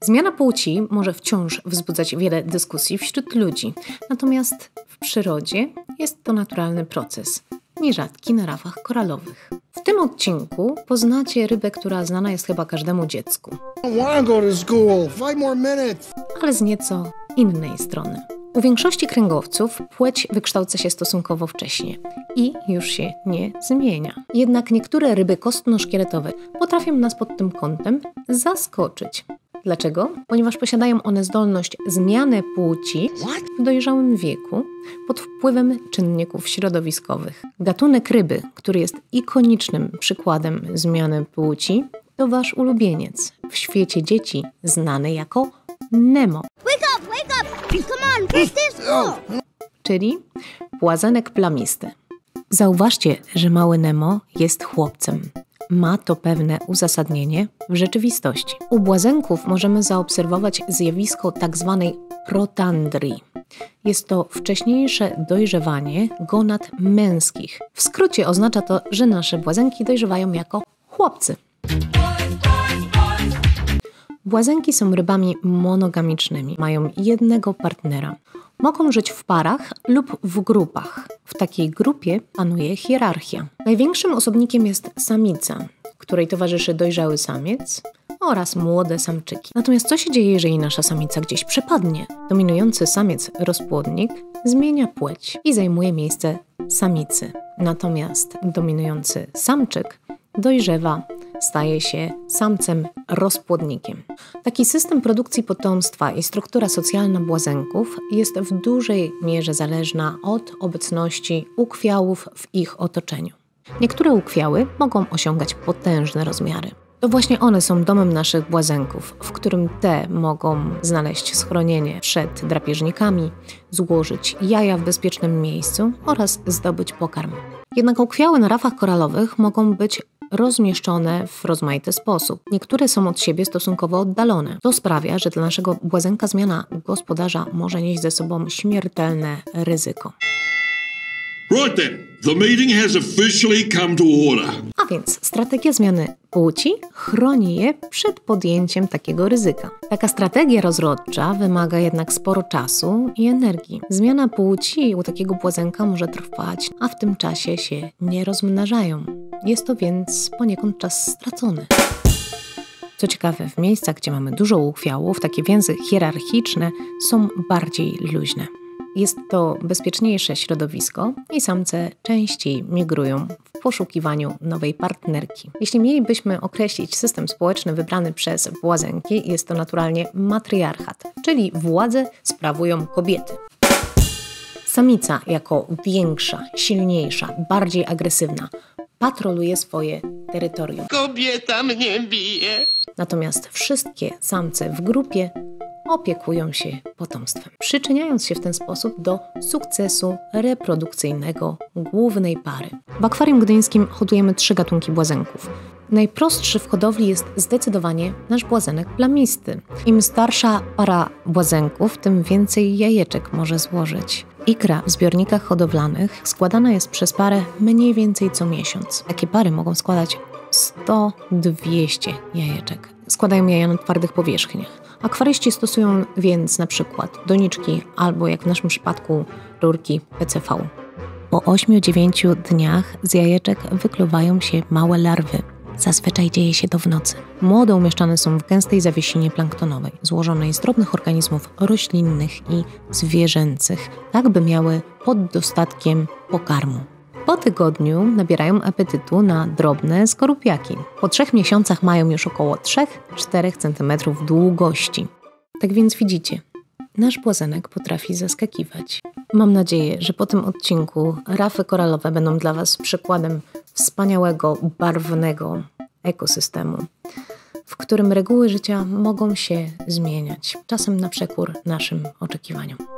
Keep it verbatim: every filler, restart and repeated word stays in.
Zmiana płci może wciąż wzbudzać wiele dyskusji wśród ludzi, natomiast w przyrodzie jest to naturalny proces, nierzadki na rafach koralowych. W tym odcinku poznacie rybę, która znana jest chyba każdemu dziecku, ale z nieco innej strony. U większości kręgowców płeć wykształca się stosunkowo wcześnie i już się nie zmienia. Jednak niektóre ryby kostno-szkieletowe potrafią nas pod tym kątem zaskoczyć. Dlaczego? Ponieważ posiadają one zdolność zmiany płci w dojrzałym wieku pod wpływem czynników środowiskowych. Gatunek ryby, który jest ikonicznym przykładem zmiany płci, to wasz ulubieniec w świecie dzieci znany jako Nemo. Wake up, wake up! Come on, push this up! Czyli płazenek plamisty. Zauważcie, że mały Nemo jest chłopcem. Ma to pewne uzasadnienie w rzeczywistości. U błazenków możemy zaobserwować zjawisko tzw. protandrii. Jest to wcześniejsze dojrzewanie gonad męskich. W skrócie oznacza to, że nasze błazenki dojrzewają jako chłopcy. Błazenki są rybami monogamicznymi. Mają jednego partnera. Mogą żyć w parach lub w grupach. W takiej grupie panuje hierarchia. Największym osobnikiem jest samica, której towarzyszy dojrzały samiec oraz młode samczyki. Natomiast co się dzieje, jeżeli nasza samica gdzieś przepadnie? Dominujący samiec rozpłodnik zmienia płeć i zajmuje miejsce samicy. Natomiast dominujący samczyk dojrzewa, staje się samcem rozpłodnikiem. Taki system produkcji potomstwa i struktura socjalna błazenków jest w dużej mierze zależna od obecności ukwiałów w ich otoczeniu. Niektóre ukwiały mogą osiągać potężne rozmiary. To właśnie one są domem naszych błazenków, w którym te mogą znaleźć schronienie przed drapieżnikami, złożyć jaja w bezpiecznym miejscu oraz zdobyć pokarm. Jednak ukwiały na rafach koralowych mogą być rozmieszczone w rozmaity sposób. Niektóre są od siebie stosunkowo oddalone. To sprawia, że dla naszego błazenka zmiana gospodarza może nieść ze sobą śmiertelne ryzyko. Right then, the meeting has officially come to order. A więc strategia zmiany płci chroni je przed podjęciem takiego ryzyka. Taka strategia rozrodcza wymaga jednak sporo czasu i energii. Zmiana płci u takiego błazenka może trwać, a w tym czasie się nie rozmnażają. Jest to więc poniekąd czas stracony. Co ciekawe, w miejscach, gdzie mamy dużo ukwiałów, takie więzy hierarchiczne są bardziej luźne. Jest to bezpieczniejsze środowisko i samce częściej migrują w poszukiwaniu nowej partnerki. Jeśli mielibyśmy określić system społeczny wybrany przez błazenki, jest to naturalnie matriarchat, czyli władzę sprawują kobiety. Samica jako większa, silniejsza, bardziej agresywna patroluje swoje terytorium. Kobieta mnie bije. Natomiast wszystkie samce w grupie opiekują się potomstwem, przyczyniając się w ten sposób do sukcesu reprodukcyjnego głównej pary. W akwarium gdyńskim hodujemy trzy gatunki błazenków. Najprostszy w hodowli jest zdecydowanie nasz błazenek plamisty. Im starsza para błazenków, tym więcej jajeczek może złożyć. Ikra w zbiornikach hodowlanych składana jest przez parę mniej więcej co miesiąc. Takie pary mogą składać sto do dwustu jajeczek. Składają jaja na twardych powierzchniach. Akwaryści stosują więc na przykład doniczki albo, jak w naszym przypadku, rurki P C V. Po ośmiu do dziewięciu dniach z jajeczek wykluwają się małe larwy. Zazwyczaj dzieje się to w nocy. Młode umieszczane są w gęstej zawiesinie planktonowej, złożonej z drobnych organizmów roślinnych i zwierzęcych, tak by miały pod dostatkiem pokarmu. Po tygodniu nabierają apetytu na drobne skorupiaki. Po trzech miesiącach mają już około trzy do czterech centymetrów długości. Tak więc widzicie, nasz błazenek potrafi zaskakiwać. Mam nadzieję, że po tym odcinku rafy koralowe będą dla Was przykładem wspaniałego, barwnego ekosystemu, w którym reguły życia mogą się zmieniać, czasem na przekór naszym oczekiwaniom.